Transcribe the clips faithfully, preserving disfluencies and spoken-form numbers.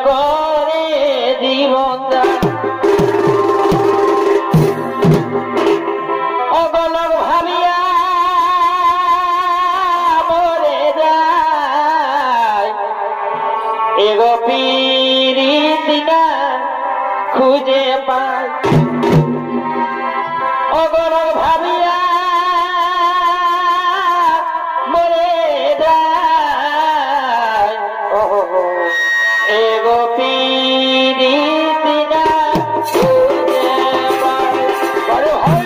করে জীবন অগলক ভাবিয়া মরে যায় এগো পিরিতি না খুঁজে পায় অগলক ভাবিয়া মরে যায় এগো পিরিতি না খুঁজে পায় বড় হয়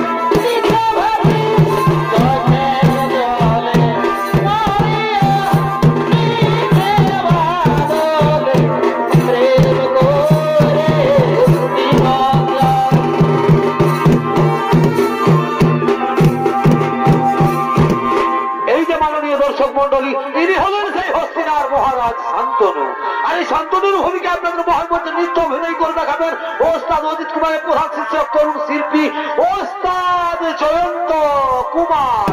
মন্ডলী ইনি হলেন সেই হস্তিনার মহারাজ শান্তনু। আর এই শান্তনুর ভূমিকা আপনাদের মহামন্ত্রী নৃত্য অভিনয় করে দেখাবেন ওস্তাদ অজিত কুমারের প্রধান শিক্ষক তরুণ শিল্পী ওস্তাদ জয়ন্ত কুমার।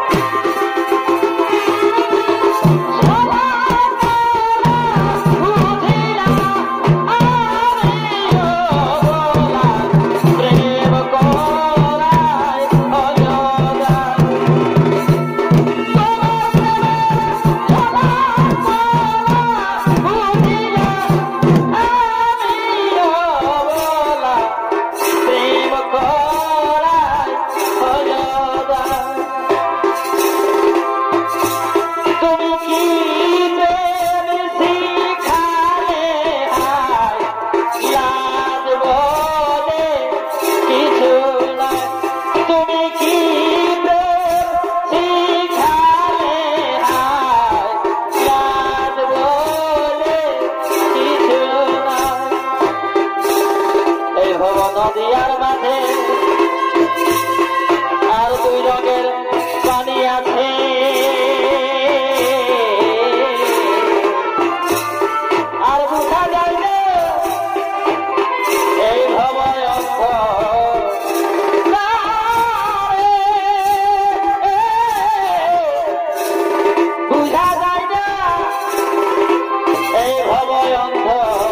নদিয়ার মাঝে আর দুই রঙের পানি আছে আর বুঝা যায় না এই ভবয় অর্থ বুঝা যায় না এই ভবয় অর্থ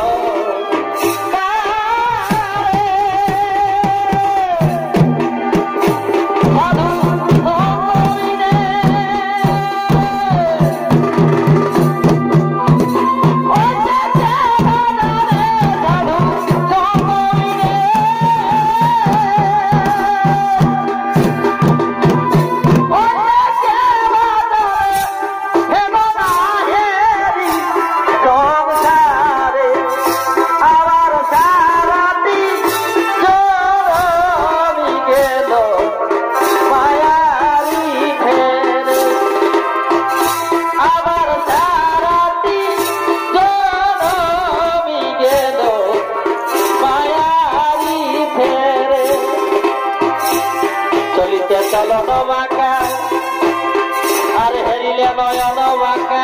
চলন বাঁকা আর হেরিলে নয়ন বাঁকা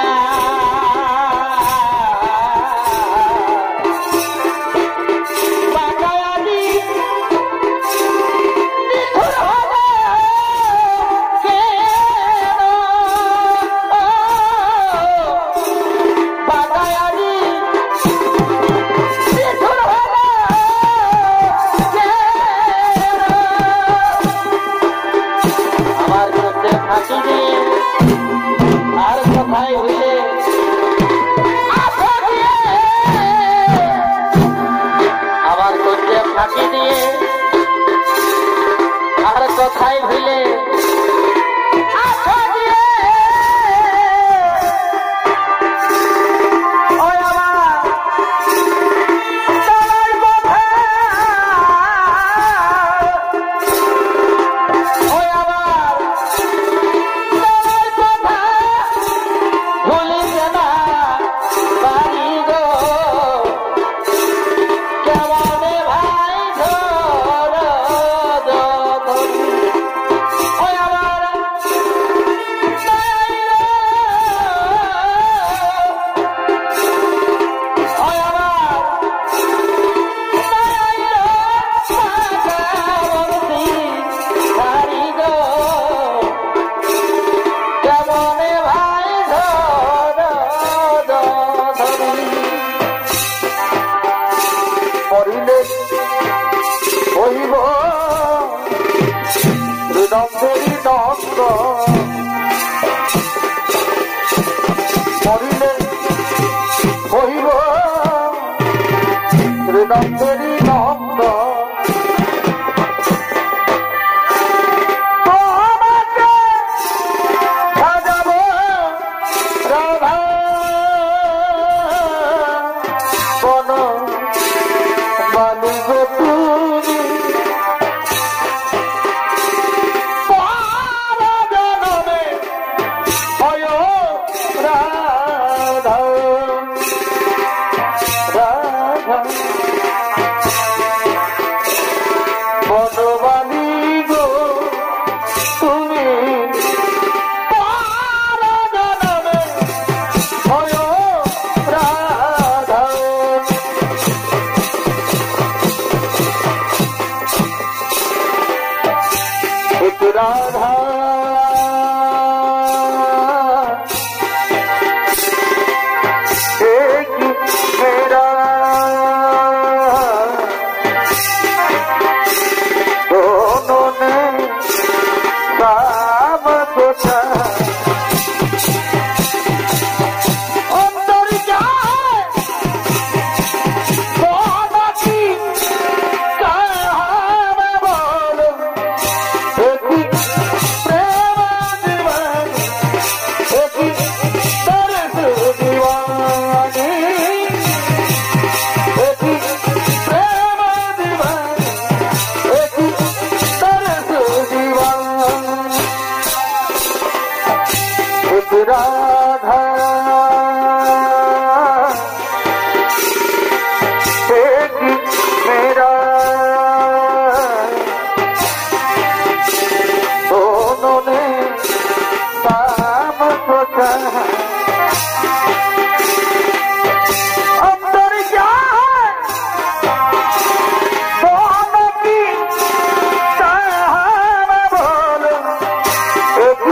বাঁকা আদি বাঁকা আদি আর কোথায় হইলে হৃদয়েরই নন্দ রাধা एक मेरा दोनों ने काम सोचा अंदर क्या है दोनों की कहां में बोलो राधा एक मेरा दोनों ने काम सोचा अंदर क्या है दोनों की कहां में बोलो एक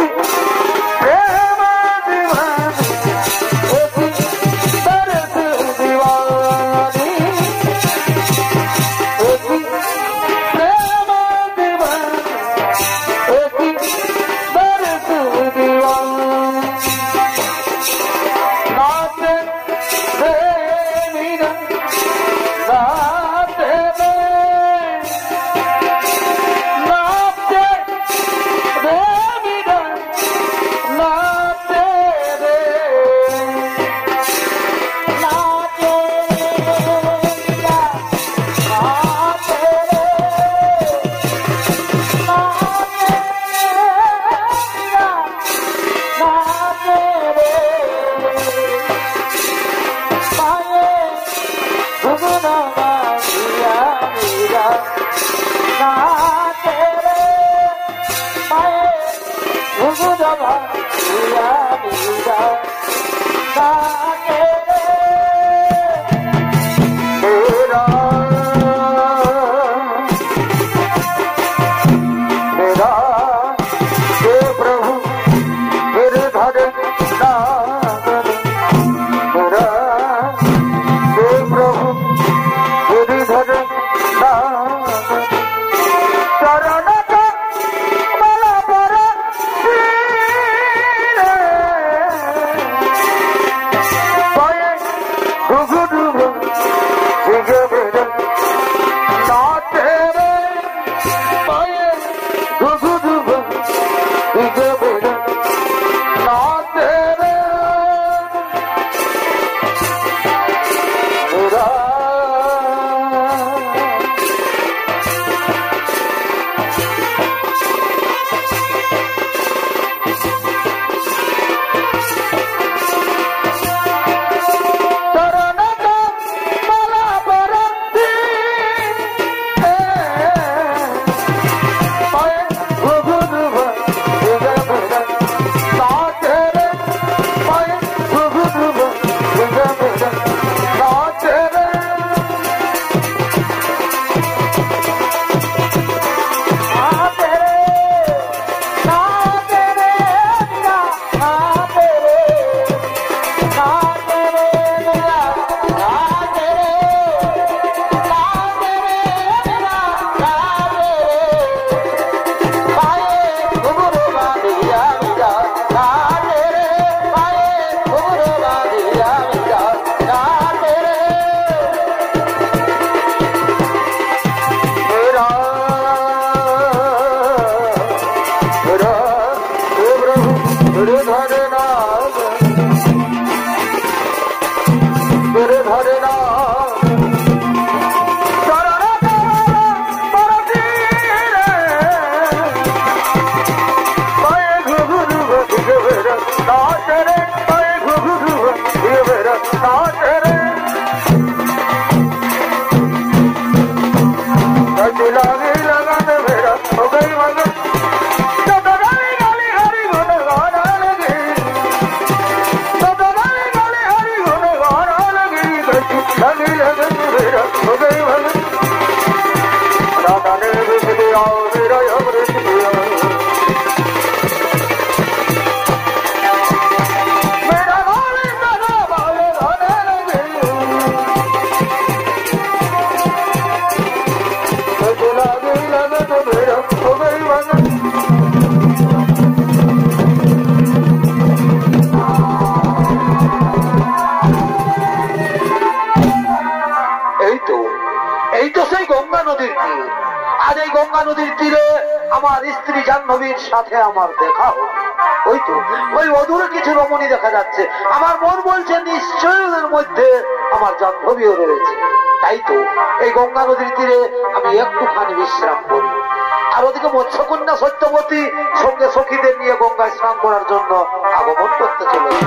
এই তো সেই গঙ্গা নদীর তীর। আজ এই গঙ্গা নদীর তীরে আমার স্ত্রী জাহ্নবীর সাথে আমার দেখা হল। ওই তো ওই অদূরে কিছু রমণী দেখা যাচ্ছে। আমার মন বলছে নিশ্চয়ই ওদের মধ্যে আমার জাহ্নবীও রয়েছে। তাই তো এই গঙ্গা নদীর তীরে আমি একটুখানি বিশ্রাম করি। আর ওদিকে মৎস্যকন্যা সত্যবতী সঙ্গে সখীদের নিয়ে গঙ্গায় স্নান করার জন্য আগমন করতে চলেছে।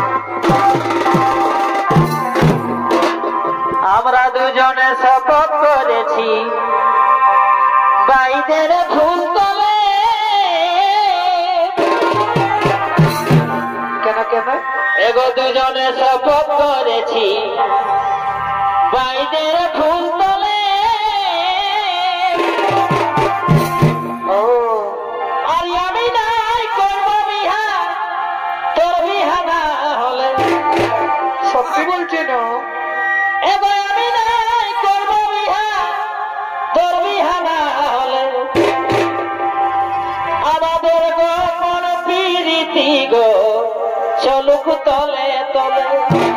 আমরা দুজনে শপথ করেছি বাইদের ফুল তলে। কেন কেন এগো দুজনে শপথ করেছি বাইদের ফুল তলে। ও আর আমি নাই করবো বিহা তোর বিহা না হলে। সত্যি বলছেন? এগো আমি নাই করবো বিহা তোর বিহা না হলে। আমাদের গোপন প্রীতি গো চলুক তলে তলে।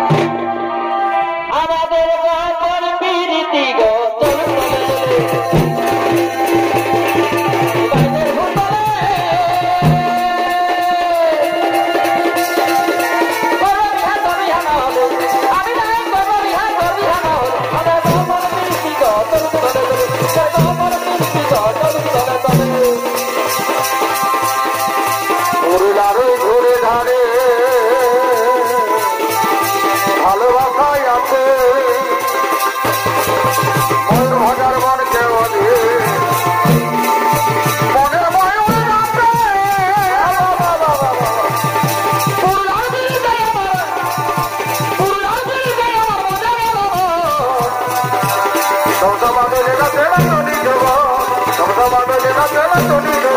আমাদের গোপন প্রীতি গো চলুক তলে বাইদের ফুল তলে। করবো বিহা তোর বিহা না হলে। আমি নাই করবো বিহা তোর বিহা না হলে। আমাদের গোপন প্রীতি গো চলুক তলে তলে। গোপন প্রীতি গো চলুক তলে তলে। পুরুলারে ঘুরে ধারে ভালোবাসায় আছে ময়ূর ভাজার মন কেউ মনের ময়ূর আছে। পুরুলার দিল যায় আমার, পুরুলার দিল যায় আমার মনের মন। সমসা বাঁধে লেখা তেলা তনি দেব, সমসা বাঁধে লেখা তেলা তনি দেব।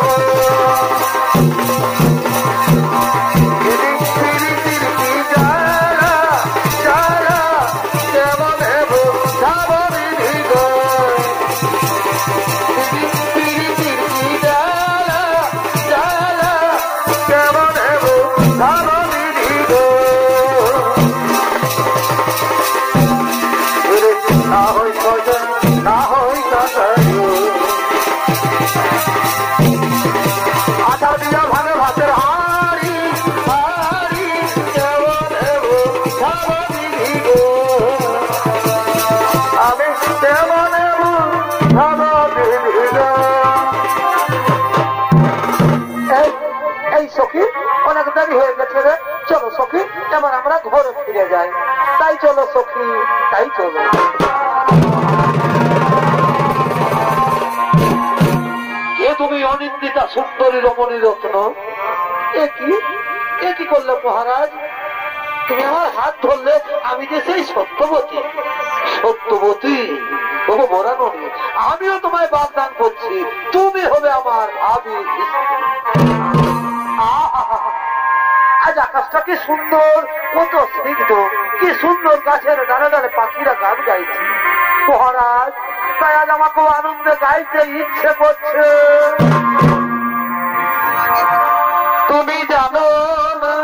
এই সখী অনেক দেরি হয়ে গেছে রে, চলো সখী এবার আমরা ঘরে ফিরে যাই। তাই চলো সখী, তাই চলো। কে তুমি অনিন্দিতা সুন্দরী রমণী রত্ন? এ কি এ কি করলে মহারাজ? তুমি আমার হাত ধরলে, আমি যে সেই সত্যবতী। সত্যবতী ও বরাননি, আমিও তোমায় বাগদান করছি তুমি হবে আমার ভাবি। আজ আকাশটা কি সুন্দর, কত স্নিগ্ধ, কি সুন্দর গাছের ডালে ডালে পাখিরা গান গাইছে মহারাজ। তাই আজ আমাকে আনন্দে গাইতে ইচ্ছে করছে। তুমি জানো না,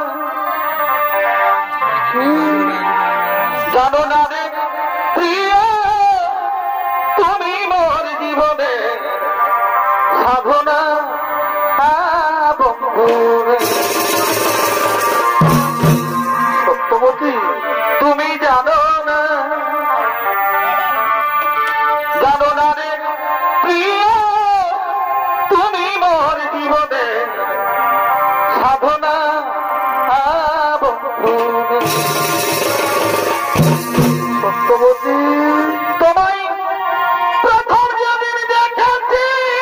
জানো না রে প্রিয়, তুমি মোর জীবনে সাধনা বন্ধু। সত্যবতী তুমি জানো না, জানো না রে প্রিয়, তুমি মোর জীবনে সাধনা বন্ধু। সত্যবতী তোমায় প্রথম যেদিন দেখেছি,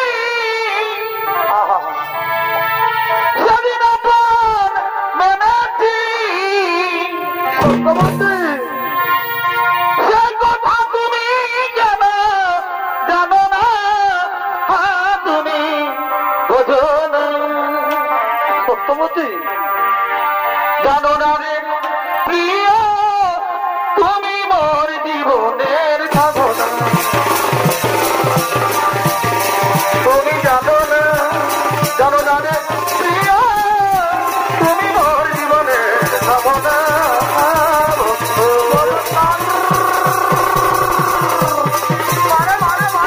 সেদিন আপন মেনেছি। সত্যবতী সে কথা তুমি জানো, জানো না, তুমি বোঝো না। সত্যবতী জানো না রে প্রিয়, তুমি মোর জীবনের সাধনা। তুমি জানো না, জানো না রে প্রিয়, তুমি মোর জীবনের সাধনা। মানে মানে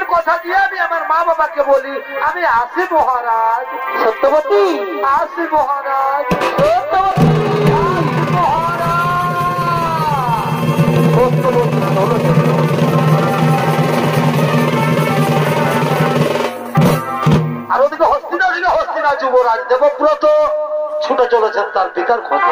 নিজের কথা দিয়ে আমি আমার মা বাবাকে বলি আমি আসি মহারাজ। সত্যবতী আসি মহারাজ। সত্যবতী আর ওদিকে হস্তিনা দিকে হস্তিনা যুবরাজ দেবব্রত ছুটে চলেছেন তার পিতার খোঁজে।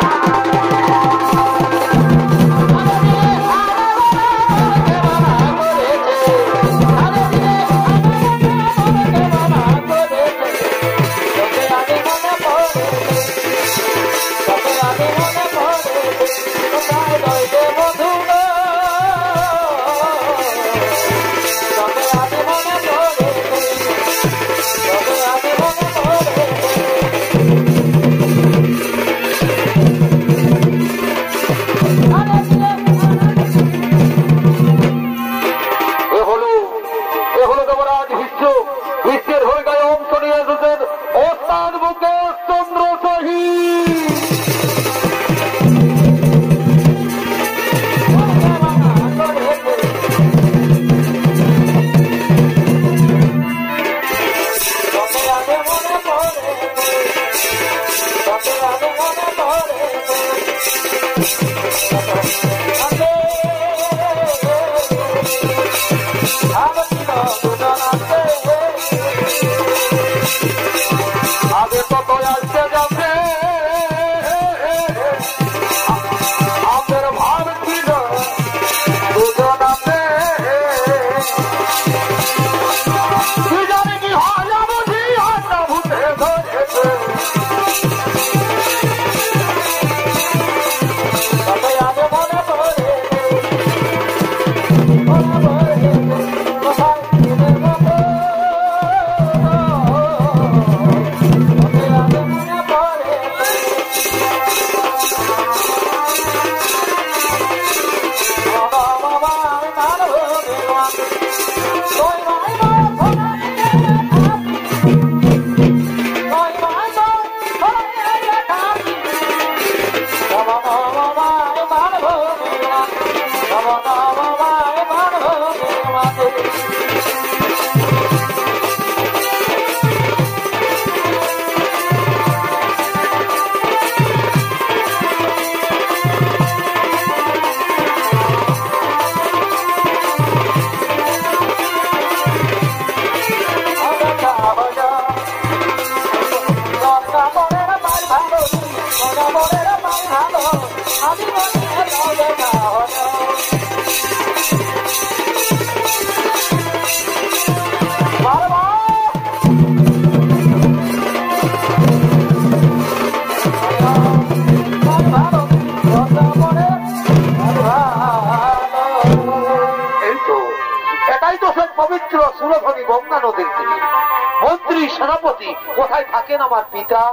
মন্ত্রী সেনাপতি কোথায় থাকেন আমার পিতা?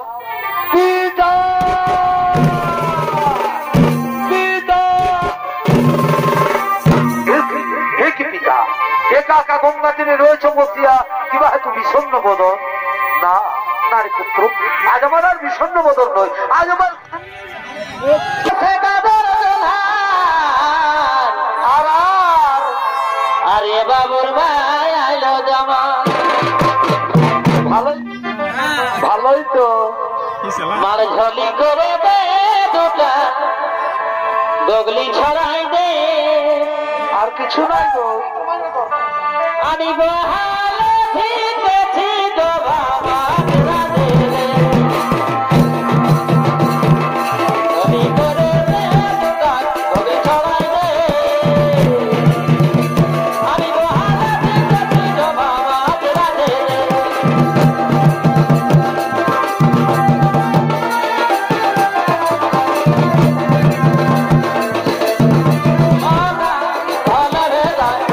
পিতা পিতা পিতা একা একা গঙ্গা তীরে রয়েছে বসিয়া কিবা হেতু বিষণ্ণ বদন? না নারী পুত্র, আজ আমার আর বিষণ্ণ বদন নয়, আজ আমার আরে বাবুর ভাই আইলো জামা। ভালোই ভালোই তো মার ঝলি করে দে দুটা গগলি ছড়াই দে। আর কিছু নাই গো, আমি বহালে ঠিকেছি গো বাবা দিলে ঝলি করে দে দুটা গগলি ছড়াই দে। আমি বহালে ঠিকেছি গো বাবা দিলে ভালো রে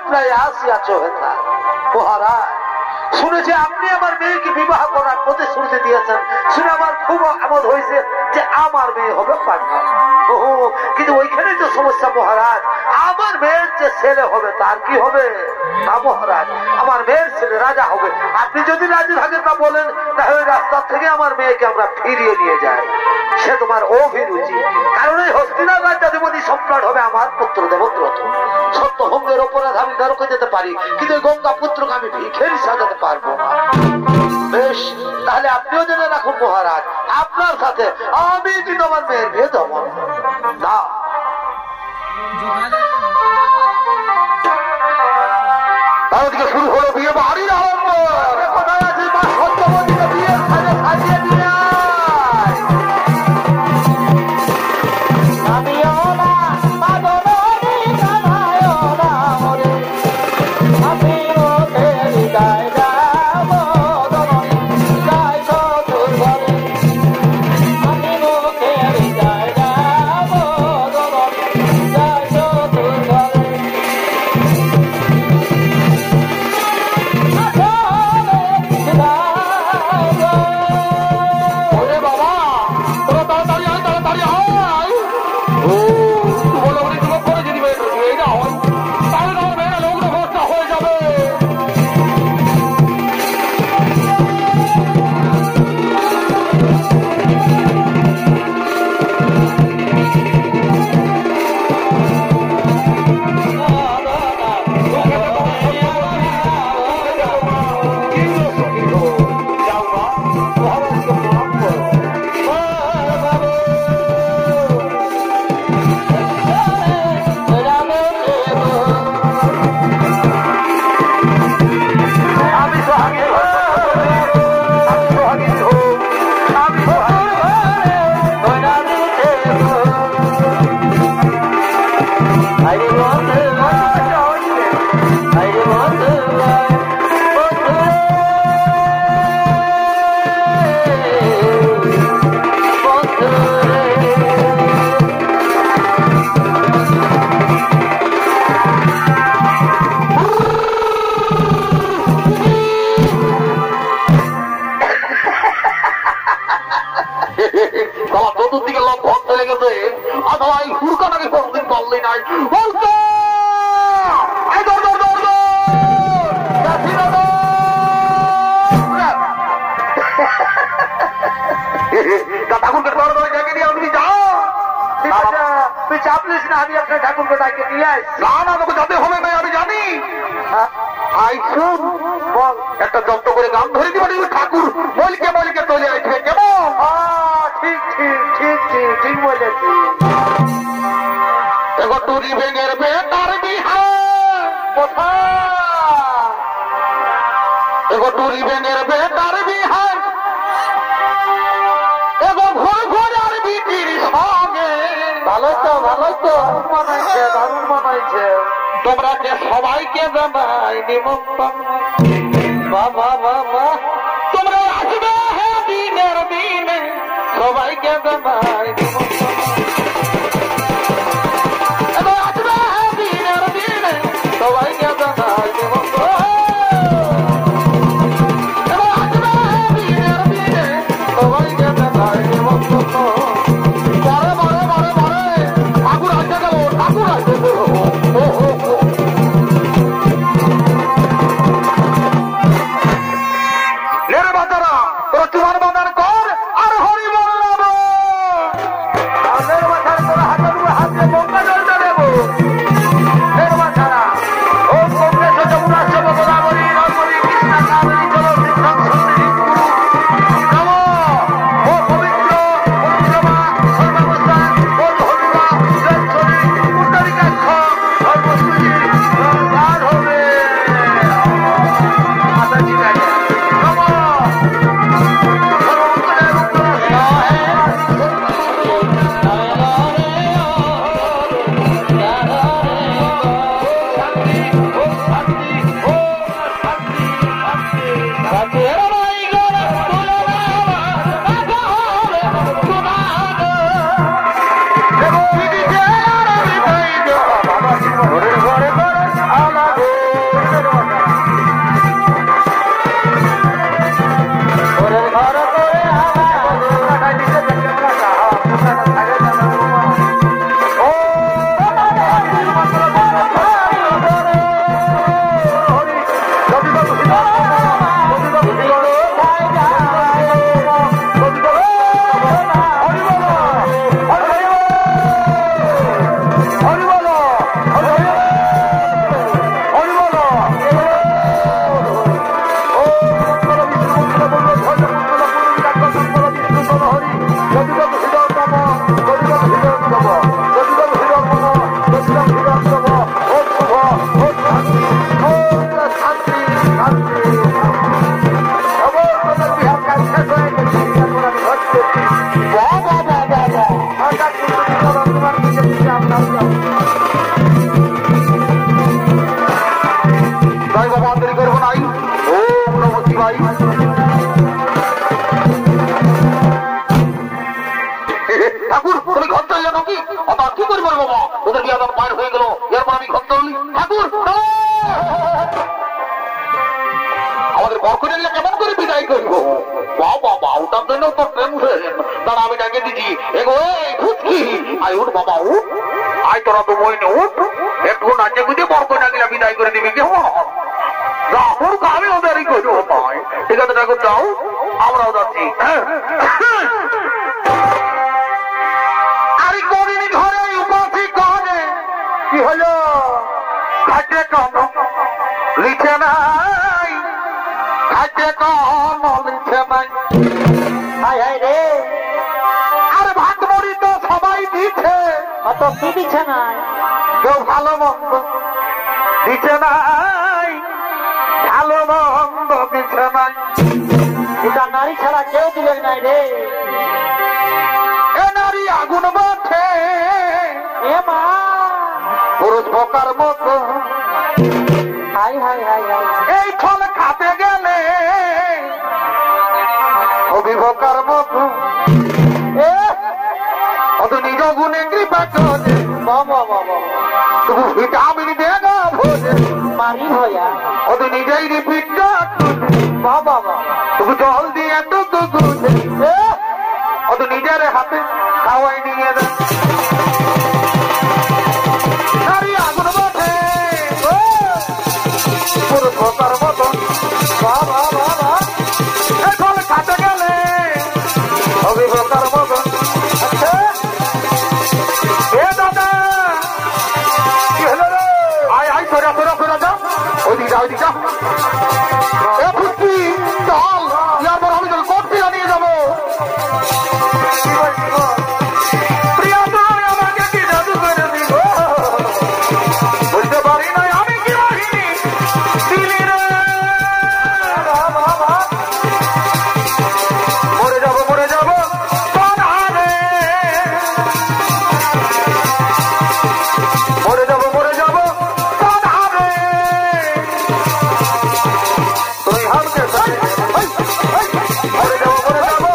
প্রায় আসিয়াছ হেথা। মহারাজ, শুনেছি আপনি আমার মেয়েকে বিবাহ করার প্রতিশ্রুতি দিয়েছেন, শুনে আমার খুব আমোদ হয়েছে যে আমার মেয়ে হবে পাঠা। ও কিন্তু ওইখানে তো সমস্যা মহারাজ, আমার মেয়ের যে ছেলে হবে তার কি হবে? না মহারাজ, আমার মেয়ের ছেলে রাজা হবে। আপনি যদি রাজি থাকেন তা বলেন, তাহলে রাস্তা থেকে আমার মেয়েকে আমরা ফিরিয়ে নিয়ে যাই। সে তোমার অভিরুচি, কারণ এই হস্তিনার রাজ্যাধিপতি সম্রাট হবে আমার পুত্র দেবব্রত। সত্যভঙ্গের অপরাধ আমি নরকে যেতে পারি, কিন্তু গঙ্গা পুত্রকে আমি ভিখেরি সাজাতে পারবো না। বেশ, তাহলে আপনিও জেনে রাখুন মহারাজ, আপনার সাথে আমি কিন্তু আমার মেয়ের বিয়ে দেব না। তাহলে শুরু হলো বিয়ে বাড়ির আরম্ভ। কোথায় আছে মা সত্যবতীকে বিয়ের সাজে সাজিয়ে দিয়ে চতুর্দিকে লোক ভক্ত হয়ে গেছে। অথবা এই হুড়কাটাকে কোনদিন বললি নাই। ঠাকুরকে ডেকে নিয়ে তুমি যাও। তুই চাপলিস না, আমি আপনার ঠাকুরকে ডাকে নিয়ে আসি। না না, তোকে যাতে হবে না আমি জানি। বল, একটা যন্ত্র করে গান ধরে দিবা, ঠাকুর বলকে বলকে চলে আসবে। কেমন? ঠিক ঠিক ঠিক ঠিক ঠিক বলেছি। এগো টুরি ভেঙের বেটার বিহার কোথায়? এগো টুরি ভেঙের বেটার বিহার, এগো ঘুর ঘুর আর বিটির সঙ্গে। ভালো তো ভালো তো মানাইছে, দারুণ মানাইছে। তোমরা যে সবাইকে জানাই নিমন্ত্রণ। বাবা বাবা, তোমরা আসবে হ্যাঁ দিনের দিনে, সবাইকে জানাই নিমন্ত্রণ। আসবে হ্যাঁ দিনের দিনে, সবাইকে জানাই নিমন্ত্রণ। আসবে হ্যাঁ দিনের দিনে, সবাইকে জানাই নিমন্ত্রণ। বড় বড় বড় বড় ঠাকুর আসে গেল, ঠাকুর আসে গেল। তোমার বাজার কর আর হরি বল। দাঁড়া আমি ডাকে দিচ্ছি এগো এই ফুটকি আয় উঠ বাবা উঠ আয় তোরা তো বই নে উঠ একটু নাচে গুজে বর্গ ডাকিলা বিদায় করে দিবি কেমন রাহুর আমি ওদেরই করবো পাই ঠিক আছে ঠাকুর যাও আমরাও যাচ্ছি আরে করিনি ঘরে উপাসি কনে কি হলো খাদ্যে কম লিখে নাই খাদ্যে কম লিখে নাই হাই হাই রে আরে ভাত মুড়ি তো সবাই দিচ্ছে অত কি দিচ্ছে না কেউ ভালো মন্দ দিচ্ছে নাই ভালো মন্দ দিচ্ছে নাই এটা নারী ছাড়া কেউ দিলেন নাই রে এ নারী আগুন মাঠে এ মা পুরুষ বোকার মতো হাই হাই হাই হাই এই ফল খাতে গেলে অভিভোকার মতো এ অত নিজ গুণে কৃপা করে বাবা বাবা তবু ভিটামিন দেগা ভোজে মারি ভয়া অত নিজেই রিপিট বাবা বাবা তবু জল দিয়ে টুকু গুজে অত নিজের হাতে খাওয়াই নিয়ে দেয় নারী আগুন মাঠে পুরো ঠোকার মতো বাবা বাবা এখন খাতে গেলে অভিভোকার মতো আচ্ছা এ দাদা কি হলো রে আয় আয় সরা সরা সরা যা ওইদিকে যা ওইদিকে যা এ ফুটকি চল ইয়ার পর আমি তোর কোর্ট নিয়ে যাবো প্রিয়া তুই আমাকে কি জাদু করে দিল বুঝতে পারি না আমি কি বাহিনী দিলি রে মরে যাবো মরে যাবো মরে যাবো মরে যাবো তুই হামকে মরে যাবো মরে যাবো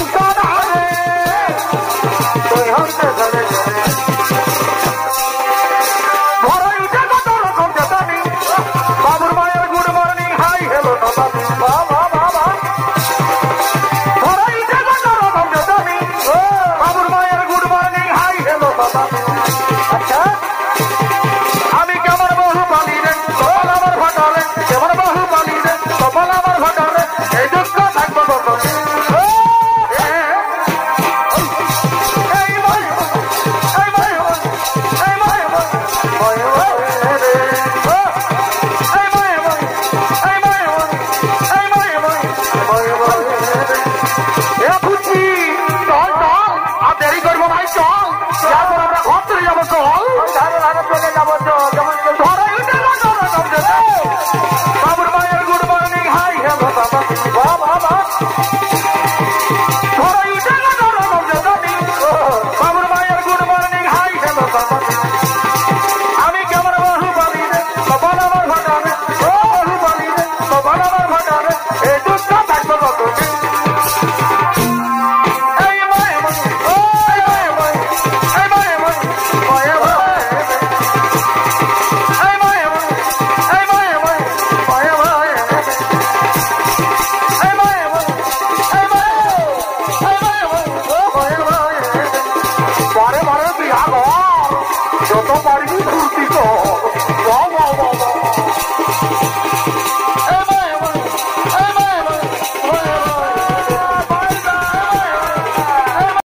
তুই হামকে ঘরে উঠে কত রকম চেতানি বাবুর মায়ের গুড মর্নিং হাই হ্যালো বাবা বাবা ঘরে উঠে কত রকম চেতানি বাবুর মায়ের গুড মর্নিং হাই হ্যালো বাবা আচ্ছা আমি কেমন বহু পালি রে কপাল আমার ভাটারে কেমন বহু পালি রে কপাল আমার ভাটারে এই দুঃখ থাকবো কত দেরি করবো ভাই চল তারপর আমরা ঘর চলে যাবো চল বাবুর মায়ের গুড মর্নিং হাই হ্যালো বাবা বাবা বাবুর মায়ের গুড মর্নিং হাই হ্যালো বাবা আমি কেমন বহু পালি রে কপাল আমার ভাটারে বহু পালি রে কপাল আমার ভাটারে এই দুঃখ থাকবো কত এই মায়ে মায়ে এই মায়ে মায়ে এই মায়ে মায়ে মায়ে মায়ে এই মায়ে মায়ে এই মায়ে মায়ে মায়ে মায়ে এই মায়ে মায়ে এই মায়ে এই মায়ে মায়ে মায়ে মায়ে পরে পরে বিয়া কর যত পারবি ফুর্তি কর